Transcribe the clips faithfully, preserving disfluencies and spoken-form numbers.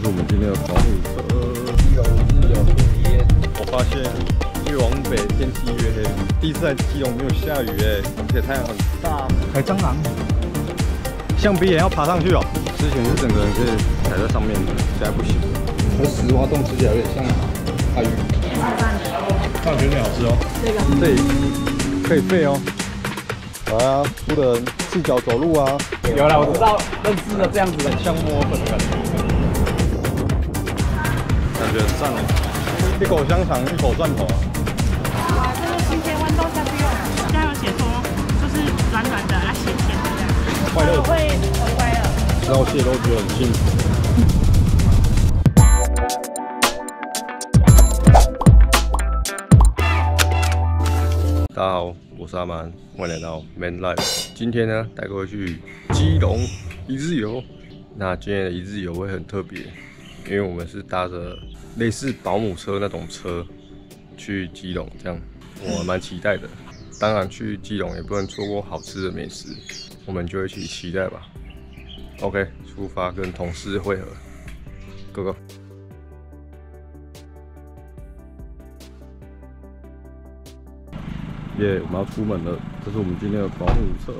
是我们今天的保姆车。基隆日有体验。我发现越往北天气越黑。第一次在基隆没有下雨哎，而且太阳很大，还蟑螂。象鼻岩要爬上去哦。之前是整个人可以踩在上面的，现在不行。和石花洞吃起来有点像大鱼。放卷点好吃哦。这个这里可以废哦。来啊，不能赤脚走路啊。 有了，我知道，认识了这样子的， 像摸粉的感觉。感觉很赞哦！一口香肠，一口蒜头。 哇，这个新鲜豌豆下去用，这样有写说就是软软的啊，咸咸的这样。 快乐会很快乐。 吃到蟹都觉得很幸福。大家好，我是阿蛮，欢迎来到 Man Life。今天呢，带各位去基隆一日游。那今天的一日游会很特别，因为我们是搭着类似保姆车那种车去基隆，这样我蛮期待的。当然，去基隆也不能错过好吃的美食，我们就一起期待吧。OK， 出发跟同事会合 ，Go Go。耶、yeah, 我们要出门了，这是我们今天的保姆车。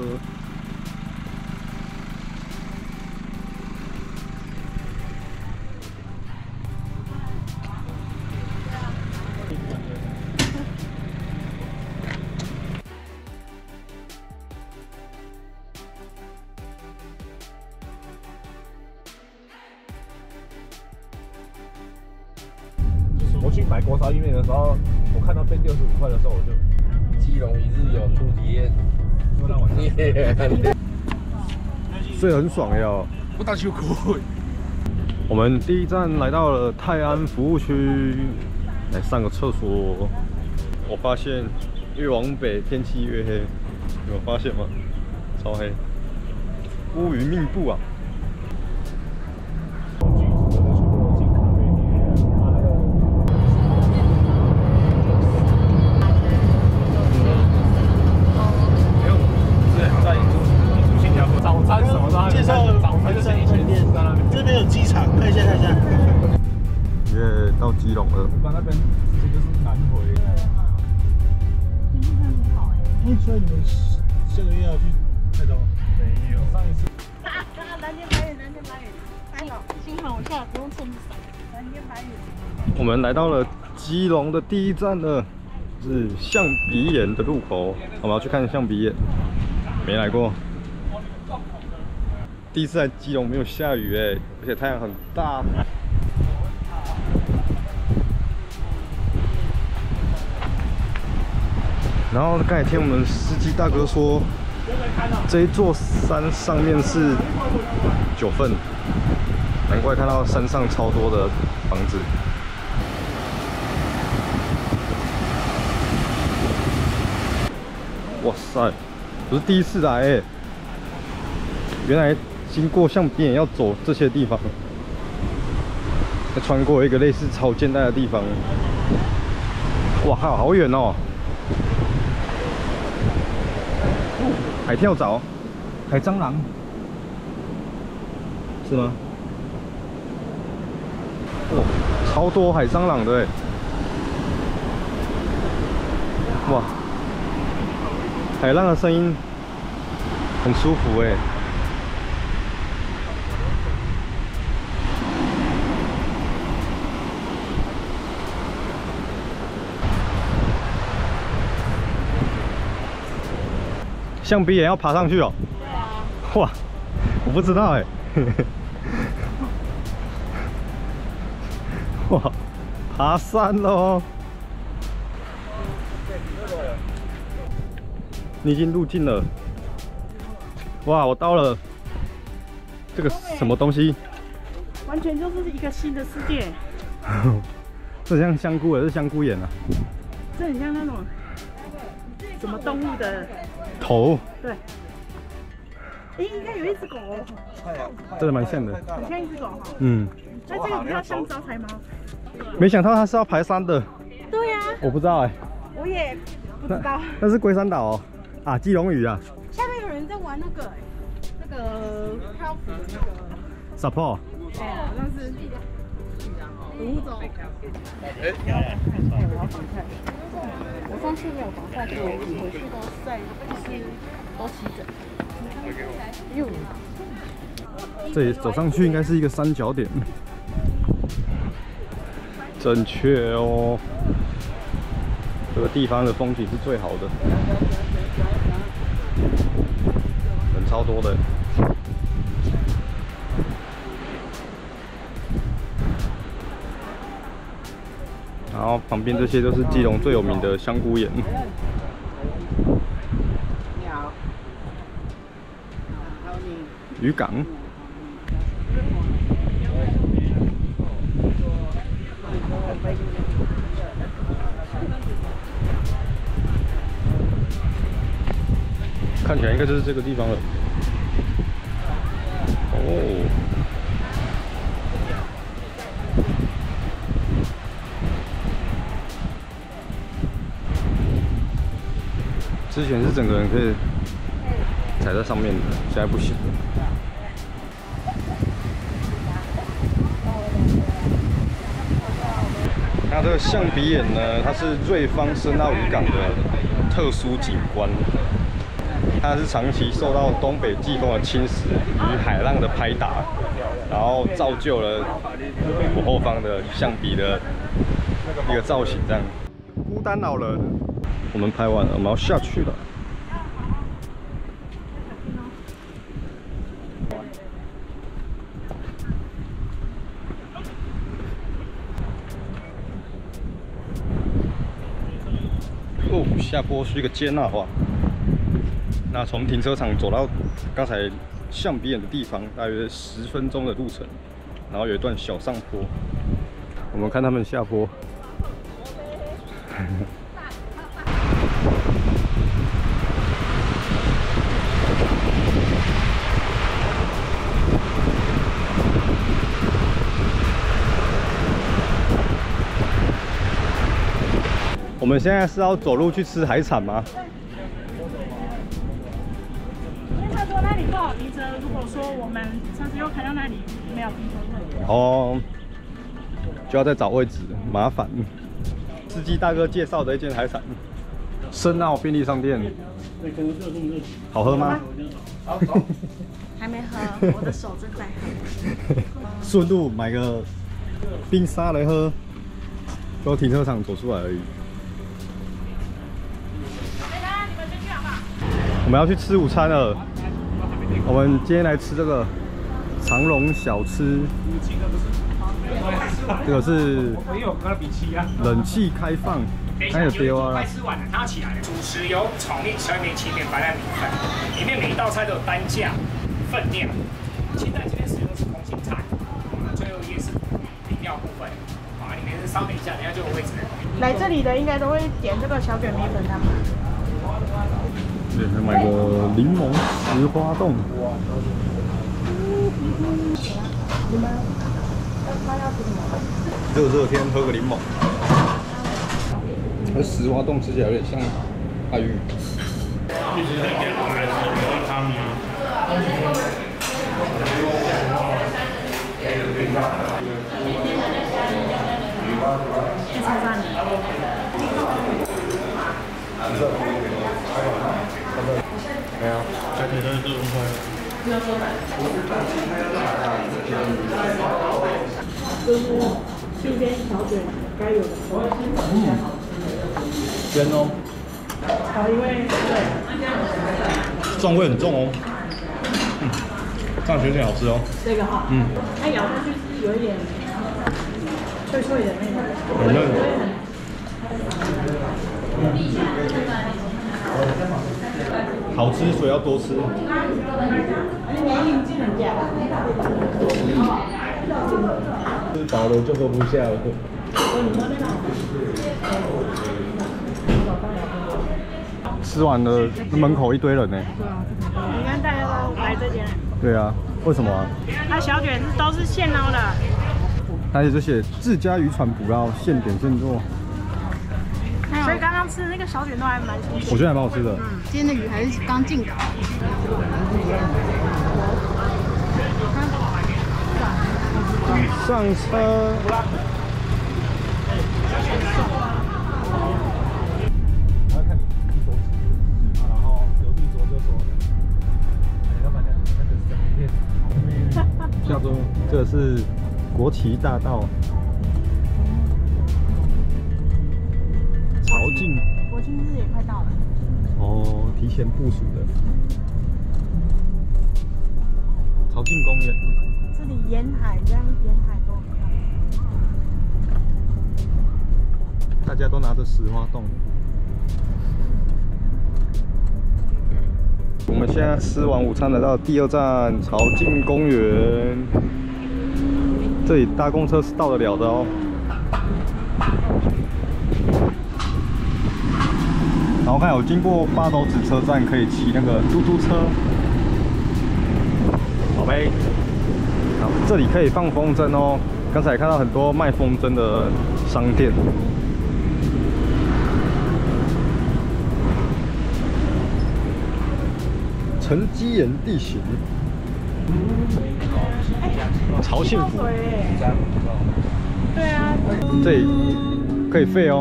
我去买锅烧意面的时候，我看到变六十五块的时候，我就。基隆一日游初体验， 睡很爽呀！ 不打球苦。 我们第一站来到了泰安服务区，来上个厕所。我发现越往北天气越黑，有发现吗？超黑，乌云密布啊！ 介绍早餐是一间店，这边有机场，看一下看一下。 耶，到基隆了。 把那边之前就是南回。 天气真的很好哎。 哎，所以你们下个月要去泰州吗？ 没有，上一次。 啊，蓝天白云，蓝天白云。还好，幸好我下来不用撑伞。蓝天白云。 我们来到了基隆的第一站了，是象鼻岩的入口。我们要去看象鼻岩，没来过。第一次在基隆没有下雨哎，而且太阳很大。然后刚才听我们司机大哥说，这一座山上面是九份，难怪看到山上超多的房子。哇塞，我是第一次来哎，原来。经过象鼻岩要走这些地方，再穿过一个类似潮间带的地方。哇靠，好远哦！海跳蚤、海蟑螂，是吗？哇，超多海蟑螂的哎！哇，海浪的声音很舒服哎。象鼻岩要爬上去哦。 对啊。 哇，我不知道哎。哇，爬山喽！你已经入境了。哇，我到了。这个什么东西？ 完全就是一个新的世界。 这像香菇，是香菇眼啊。 这很像那种什么动物的。 头对，哎，应该有一只狗哦， 真的蛮像的， 很像一只狗哈。 嗯， 那这个比较像招财猫。 没想到它是要爬山的。 对呀、啊， 我不知道哎、欸， 我也不知道。 那是龟山岛哦，啊，基隆屿啊。 下面有人在玩那个、欸，那个漂浮的那个。 Support。 对，好像是卢总。 哎， 我要防晒。我上次没有防晒，所以我回去都晒，就是都起疹。哟。 这里走上去应该是一个三角点，正确哦。这个地方的风景是最好的，人超多的。然后旁边这些都是基隆最有名的香菇岩。 你好，还有你。 渔港。看起来应该就是这个地方了。哦。之前是整个人可以踩在上面的，现在不行了。它这个象鼻岩呢，它是瑞芳深澳渔港的特殊景观。它是长期受到东北季风的侵蚀与海浪的拍打，然后造就了我后方的象鼻的一个造型。这样，孤单老人，我们拍完了，我们要下去了。哦，下坡是一个尖啊，哇！那从停车场走到刚才象鼻岩的地方，大约十分钟的路程，然后有一段小上坡。我们看他们下坡。我们现在是要走路去吃海产吗？ 他说那里不好停车，如果说我们上次又开到那里没有停车位， 哦，就要再找位置，麻烦。司机大哥介绍的一间海产，深澳便利商店，好喝吗？ 还没喝，我的手正在喝。 顺路买个冰沙来喝，从停车场走出来而已。我们要去吃午餐了。我们今天来吃这个长隆小吃，这个是冷气开放，它有丢啊。 快吃完了，它要起来了。主食有炒面、小面、切面、白烂米饭，里面每一道菜都有单价、分量。现在这边使用的是空心菜，最后一页是饮料部分，啊，里面是稍等一下，等一下就有位置了。 来这里的应该都会点这个小卷米粉汤。 对，还买个柠檬石花冻。热热天喝个柠檬。那石花冻吃起来有点像爱玉。 菜饭。 没有， 家庭都是这种快。 就是这边小卷该有的。 嗯，鲜哦。 好，因为对。 蒜味很重哦。嗯，这样有点好吃哦。 这个哈。嗯。它咬下去是有一点脆脆的那种。 很嫩。好吃，所以要多吃。吃饱了就喝不下了。吃完了，门口一堆人呢。 对啊，你看大家都来这边。 对啊，为什么啊？ 它小卷是都是现捞的。 它也就写自家渔船捕捞，现点现做。 所以刚刚吃的那个小卷都还蛮新鲜。 我觉得还蛮好吃的。 嗯，今天的鱼还是刚进港。 上车。 然后看你一桌吃，然后隔壁桌就说：“哎，老板娘，那个生鱼片。” 叫做这个是国旗大道，潮境。 国庆日也快到了。 哦，提前部署的。潮境公园。 这里沿海这样，沿海都很漂亮。 大家都拿着石花洞。我们现在吃完午餐，来到第二站潮境公园。这里搭公车是到得了的哦。然后看有经过八斗子车站，可以骑那个嘟嘟车。宝贝，好，这里可以放风筝哦。刚才看到很多卖风筝的商店。沉积岩地形，潮幸福。 对啊， 这里可以废哦。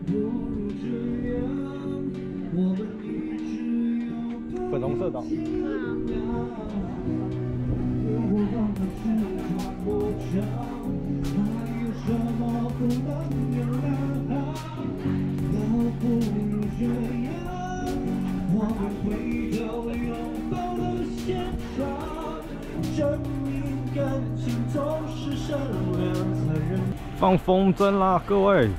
粉红色岛。放风筝啦，各位！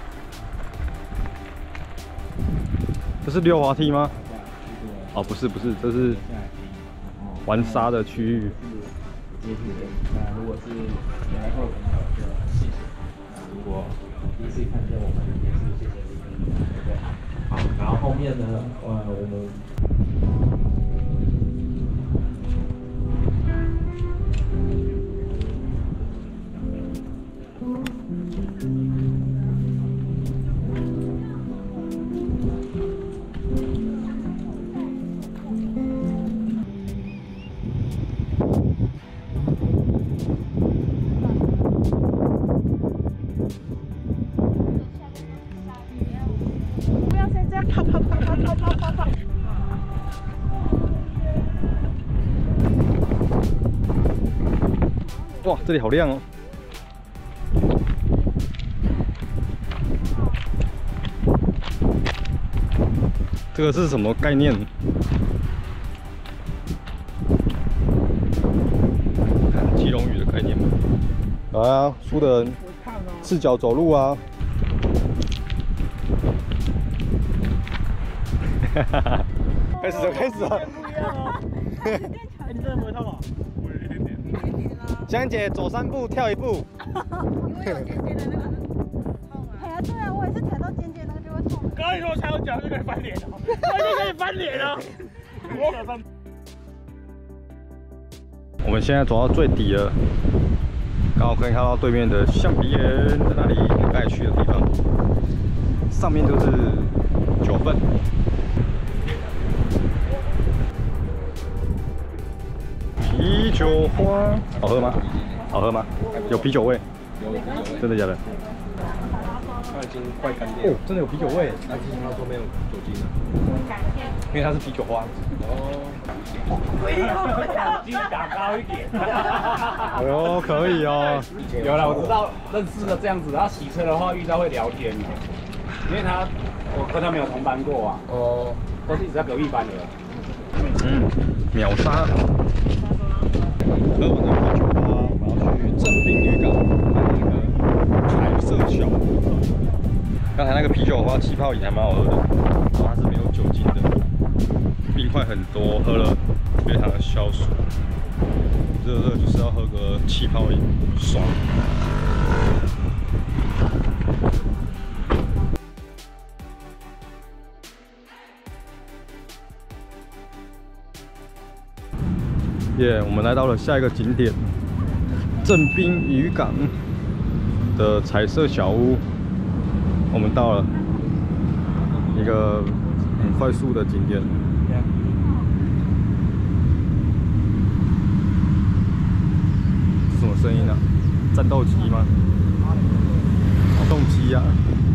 这是溜滑梯吗？哦，不是不是，这是玩沙的区域。 那如果是来后朋友就谢谢，如果第一次看见我们也是谢谢你们，对不对？好，然后后面呢，呃，我们。 哇，这里好亮哦！这个是什么概念？看基隆屿的概念吗？来啊，输的人赤脚走路啊！开始了，开始了！ 你真的不会痛啊？我有一点点。 香姐走三步跳一步。 因为有尖尖的那个很痛啊。哎呀，对啊，我也是踩到尖尖那个就会痛。 刚才说踩到脚就可以翻脸了，那就可以翻脸了。我我们现在走到最底了，刚好可以看到对面的象鼻岩在那里，我们刚才去的地方。上面就是九份。啤酒花好喝吗？好喝吗？有啤酒味？真的假的？ 它已经快干掉了。 哦，真的有啤酒味。 那之前他说没有酒精了， 因为它是啤酒花。 哦。 继续打高一点。 哎呦，可以哦。 有了，我知道认识的这样子，然后洗车的话遇到会聊天的，因为他我跟他没有同班过啊， 哦， 都是一直在隔壁班的。 嗯，秒杀。喝完的啤酒花，我们要去正滨渔港买那个彩色小屋。刚才那个啤酒花气泡饮还蛮好喝的，它是没有酒精的，冰块很多，喝了非常的消暑。热热就是要喝个气泡饮，爽。耶、yeah, 我们来到了下一个景点，正滨渔港的彩色小屋。我们到了一个很快速的景点。是什么声音啊？ 战斗机吗？发动机啊！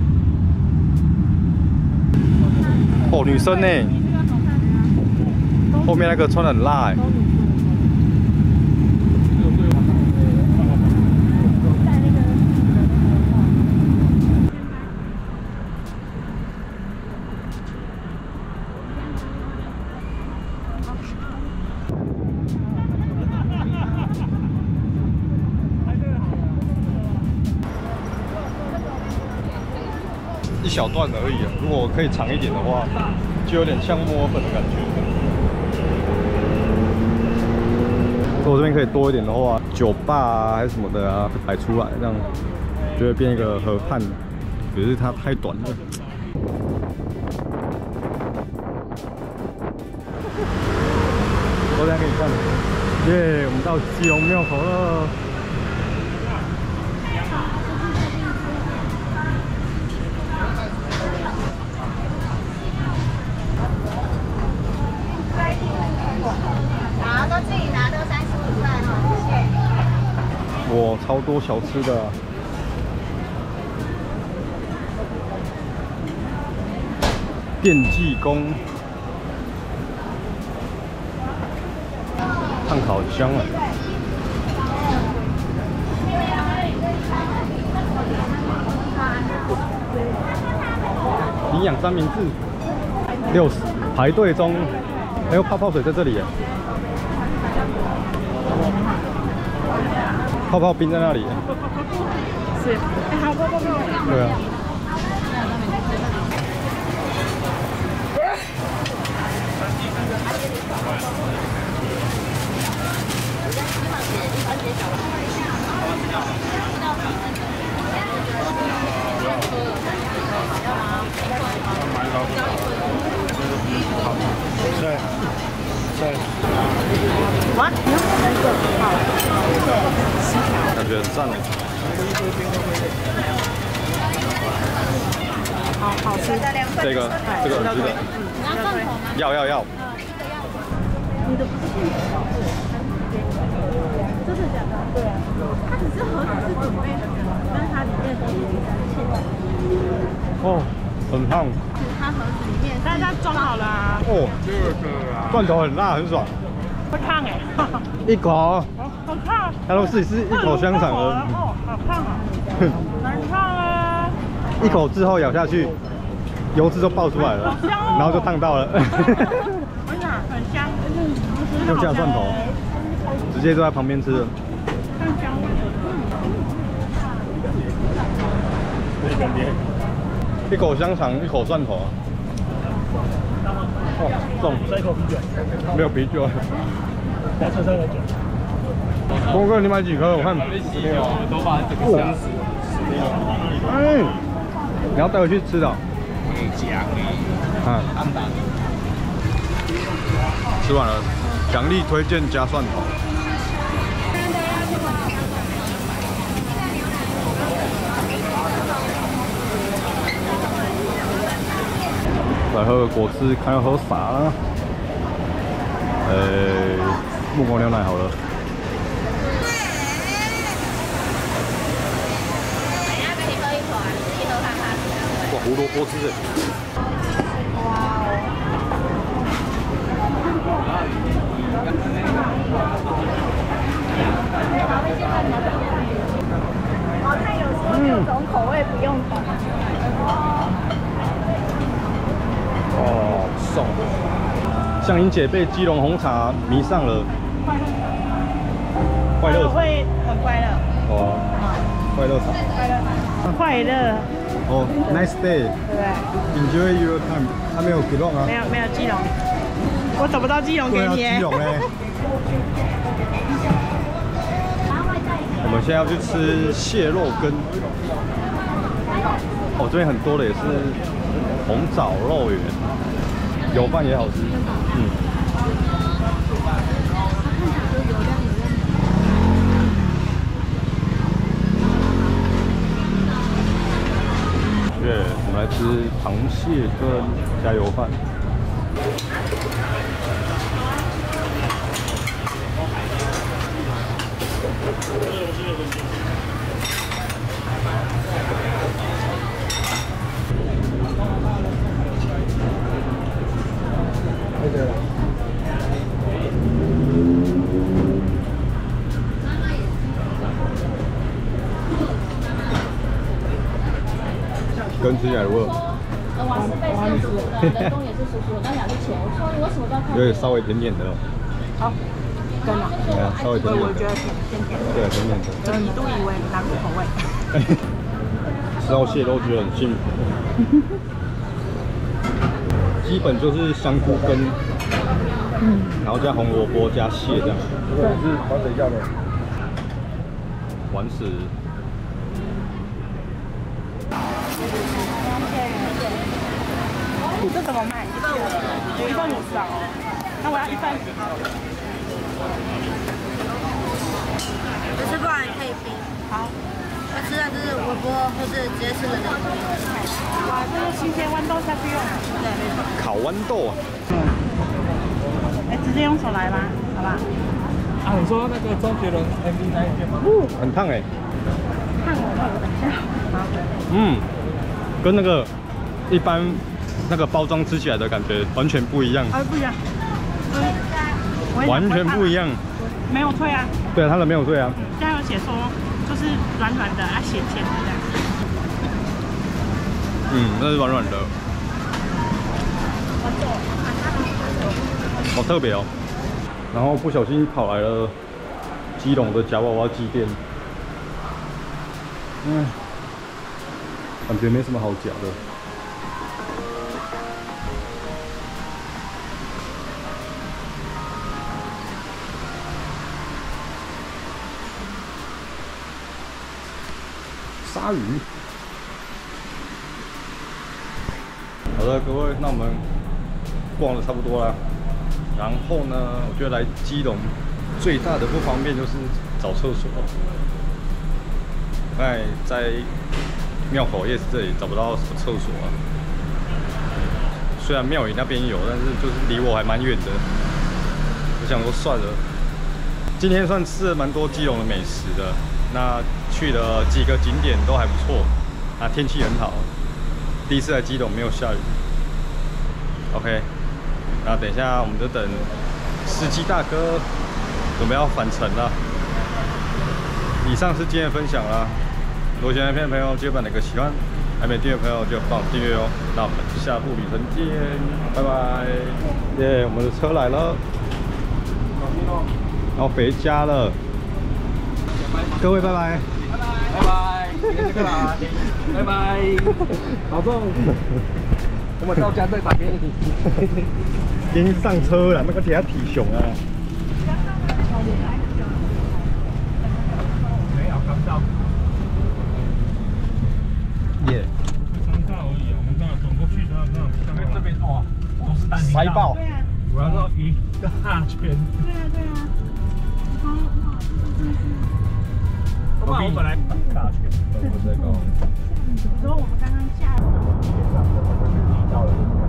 哦，女生呢？后面那个穿得很辣哎、欸。一小段而已啊，如果可以长一点的话，就有点像墨尔本的感觉。如果这边可以多一点的话，酒吧啊还是什么的啊，摆出来，这样就会变一个河畔。可是它太短了。我等下给你看。耶，我们到基隆庙口了。 好，都自己拿，都三十五块哈，谢谢。 哇，超多小吃的、啊。电技工，炭烤很香啊。营养三明治，六十，排队中。 还有泡泡水在这里耶，泡泡冰在那里。 是，哎，好泡泡冰。 对啊。对，对。 哇，好， 感觉很赞哎。 好好吃。 这个，这个很值得。要要要。 你的不是现成的，真的假的？对啊，它只是盒子是准备好的，但是它里面的东西是现成的。 哦，很烫。 它盒子里面，但是它装好了啊。 哦，这个啊，罐头很辣，很爽。 会烫哎。 一口。哦， 好烫。 他都自己是一口香肠了。 哦，好烫啊。很烫啊。 一口之后咬下去，油脂都爆出来了，然后就烫到了。 很香，很香。 又加蒜头，直接就在旁边吃了。 很香。 一口香肠，一口蒜头。哦，重。 再一口啤酒。 没有啤酒。 来车上有酒。 光哥，你买几颗？我看。 都把整个吓死。 哎，你要带回去吃的。 可以夹。 啊。吃完了，强力推荐加蒜头。来喝个果汁，看要喝啥呢？呃、欸，木瓜牛奶好了。哇，胡萝卜汁哎！ 哦，它有说六种口味不用等。 哦，送。向英姐被基隆红茶迷上了。快乐。 会很快乐。 哦。快乐茶。 快乐。快乐。 哦 ，nice day。 对不对 ？Enjoy your time。还没有基隆啊？ 没有没有基隆，我找不到基隆给你。 基隆嘞。我们现在要去吃蟹肉羹。哦，这边很多的也是红枣肉圆，油饭也好吃。嗯。耶，我们来吃螃蟹跟加油饭。 跟吃起来如何？ 呃，瓦斯贝是熟的，人工也是熟熟的，刚讲是钱，我说我什么都要看。 有点稍微甜甜的哦。 好，跟了。 对啊，稍微甜甜的。 我觉得甜甜甜的。 对，甜甜的。 就一度以为南乳口味。 吃到蟹都觉得很幸福。基本就是香菇跟，嗯，然后加红萝卜加蟹这样。这个是玩水饺的。丸子。 你这怎么卖？一份五十，一份五十啊。那我要一份。 就是不然也可以冰。 好。 要吃的就是微波，或是直接吃冷的。 哇，这是新鲜豌豆下去用。 对，没错。 烤豌豆啊。 哎，直接用手来吧，好吧？ 啊，你说那个周杰伦 M V 那一片吗？ 很烫哎。 看我，那我等一下。好。 嗯，跟那个一般那个包装吃起来的感觉完全不一样。 啊，不一样。嗯。 完全不一样。 没有脆啊。 对啊，它的没有脆啊。 现在有写说。就是软软的，啊，咸咸的这样。 嗯，那是软软的。好特别哦。然后不小心跑来了基隆的夹娃娃机店。嗯，感觉没什么好夹的。鲨鱼。好的，各位，那我们逛的差不多了。然后呢，我觉得来基隆最大的不方便就是找厕所。我刚才在庙口夜市这里找不到什么厕所啊。虽然庙宇那边有，但是就是离我还蛮远的。我想说算了，今天算吃了蛮多基隆的美食的。那去了几个景点都还不错，啊，天气很好，第一次来基隆没有下雨。OK， 那等一下我们就等司机大哥准备要返程了。以上是今天的分享啦，如果喜欢影片的朋友记得把哪个喜欢，还没订阅的朋友就帮我订阅哦。那我们下部旅程见，拜拜。耶，我们的车来了，然后回家了。各位拜拜， 拜拜，今天这个啦，拜拜，保重。我们到家再打给你。 已经上车了，那个底下体熊啊。 没有刚到。 耶。 刚到而已啊，我们刚才转过去，然后刚刚这边哇，都是单行道。 塞爆。 对啊。 我要绕一个大圈。 对啊对啊。好哇，真的是。 我我本来大圈，我在搞。 你说我们刚刚下。 到了。